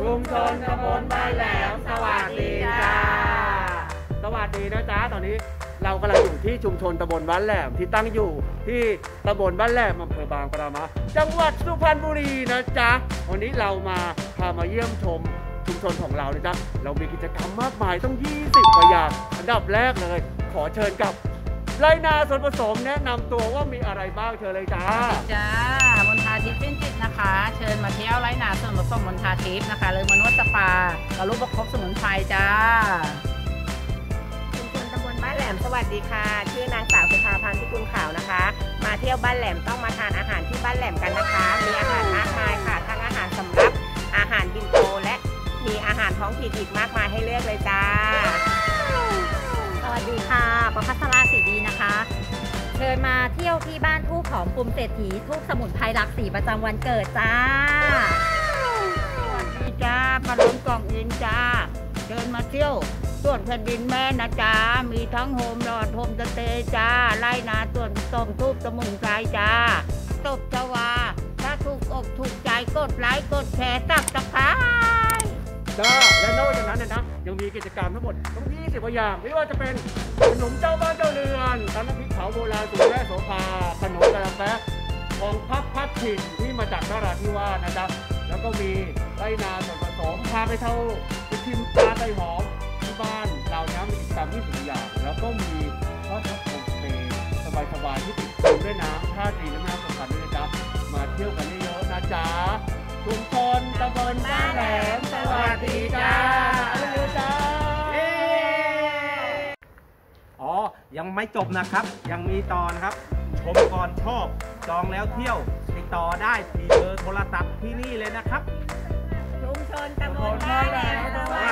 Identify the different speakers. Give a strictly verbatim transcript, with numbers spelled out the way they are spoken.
Speaker 1: ชุมชนตำบลบ้านแหลมสวัสดีจ้าสวัสดีนะจ๊ะตอนนี้เรากำลังอยู่ที่ชุมชนตำบลบ้านแหลมที่ตั้งอยู่ที่ตำบลบ้านแหลมอำเภอบางปะมาจังหวัดสุพรรณบุรีนะจ๊ะวันนี้เรามาพามาเยี่ยมชมชุมชนของเรานะจ๊ะเรามีกิจกรรมมากมายต้องยี่สิบกว่าอย่างอันดับแรกเลยขอเชิญกับไรนาส่วนผสมแนะนำตัวว่ามีอะไรบ้างเชิญเลยจ้า
Speaker 2: จ้ามนทาทิพย์ชื่นจิตนะคะเชิญมาเที่ยวไรนาส่วนผสมมนทาทิพย์นะคะเลยมานวดสปากับรูปประคบสมุนไพรจ้า
Speaker 3: ชุมชนตำบลบ้านแหลมสวัสดีค่ะชื่อนางสาวสุภาพันธ์พิกุลขาวนะคะมาเที่ยวบ้านแหลมต้องมาทานอาหารที่บ้านแหลมกันนะคะมีอาหารมากมายค่ะทั้งอาหารสำรับอาหารบินโตและมีอาหารท้องถิ่นอีกมากมายให้เลือกเลยจ้า
Speaker 4: สวัสดีค่ะประภัสราศรีดีนะคะเชิญมาเที่ยวที่บ้านทูบหอมกลุ่มเศรษฐีทูบสมุนไพรรักสีประจำวันเกิดจ้า
Speaker 2: สวัสดีจ้ามาล้มกล่องอินจ้าเชิญมาเที่ยวส่วนแผ่นดินแม่นะจ้ามีทั้งโฮมลอดโฮมสเตย์จ้าไร่นาส่วนต้มทูบสมุนไพรจ้าตบจวาถ้าถูกอกถูกใจกดไลค์กดแชร์ตับตะไคร้
Speaker 1: จ้าและนอกจากนั้นนะยังมีกิจกรรมทั้งหมดต้องยี่สิบกว่าอย่างไม่ว่าจะเป็นขนมเจ้าบ้านเจ้าเรือนน้ำพริกเผาโบราณสูตรแม่โสภาขนมกะลาแปะของพับพัดถิ่นที่มาจากนราธิวาสนะจ๊ะแล้วก็มีไรนาส่วนผสมพาไปเท่าไปชิมปลาไตหอมที่บ้านเรานะมีกิจกรรมยี่สิบอย่างแล้วก็มีทอดทับโฮมสเตย์สบายๆที่ติดอยู่ด้วยน้ำท่าจีนน้ำสำคัญด้วยนะจ๊ะมาเที่ยวกันเยอะๆนะจ๊ะชุมชนตำบลบ้านแหลมสวัสดีจ้าจ้า
Speaker 5: อ๋อยังไม่จบนะครับยังมีต่อนะครับชมก่อนชอบจองแล้วเที่ยวติดต่อได้ที่เบอร์โทรศัพท์ที่นี่เลยนะครับ
Speaker 3: ชุมชนตำบลบ้านแหลมสวั